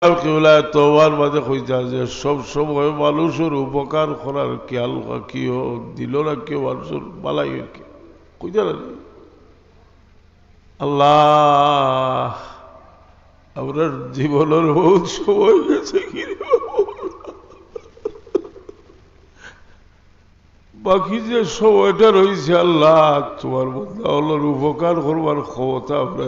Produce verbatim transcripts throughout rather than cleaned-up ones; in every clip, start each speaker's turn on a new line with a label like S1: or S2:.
S1: তোবার মাঝে কইতা যে সব সময় মানুষের উপকার করার খেয়াল রাখিও, দিল রাখিও মানুষের বালাই কইতা না। আল্লাহ আমরা জীবনের বহুত সময় গেছে কি বাকি যে সময়টা রয়েছে আল্লাহ তোমার মধ্যে আল্লাহর উপকার করবার ক্ষমতা আপনার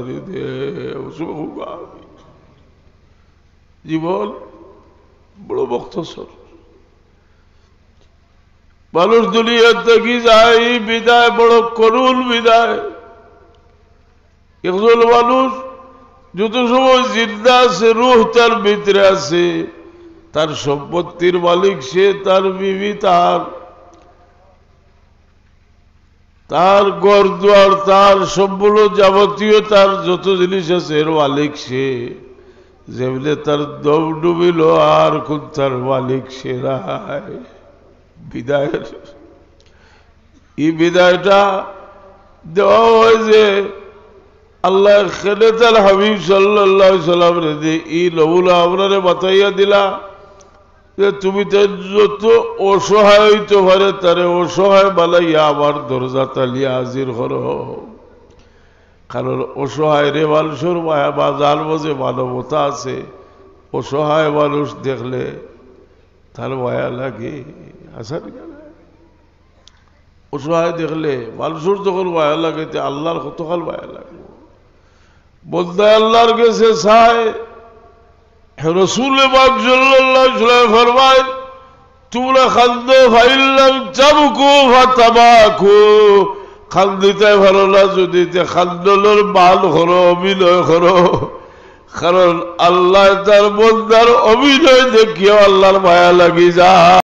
S1: জীবন বড় বক্তসর। মানুষ দুনিয়ার থেকে যায় বিদায় বড় করুণ বিদায়। একজন মানুষ যত সময় জিন্দা আছে, রুহ তার ভিতরে আছে, তার সম্পত্তির মালিক সে, তার বিবি তার, তার ঘর দুয়ার তার, সম্পূর্ণ যাবতীয় তার যত জিনিস আছে এর মালিক সে। যেমনি তার দম ডুবিল আর কোন তার মালিক সে নাই। বিদায়ের এই বিদায়টা দেওয়া হয় যে আল্লাহ খেলে তার হাবিব সাল্লাল্লাহু আলাইহি সাল্লাম রে যে এই নমুনা আপনারে বাতাইয়া দিলা যে তুমি তার যত অসহায় হইতে পারে তারে অসহায় বানাইয়া আমার দরজা তালিয়া হাজির করো। কারণ অসহায় রে মানুষের মায়া বা যার মাঝে মানবতা আছে, অসহায় মানুষ দেখলে তার মায়া লাগে। আসা অসহায় দেখলে মানুষের যখন মায়া লাগে আল্লাহর কতকাল মায়া লাগে। বলতে আল্লাহর কাছে চায়, রসুল পাক সাল্লাল্লাহু আলাইহি ওয়াসাল্লাম ফরমায় তোমরা খাদ্য ফাইল্লাম চাবুকু ফাতাবাকু, খাদ্যতে ভালো না যদি খাদ্যর মান করো, অভিনয় করো। কারণ আল্লাহ তার বন্দার অভিনয় দেখিও আল্লাহর মায়া লাগি যা।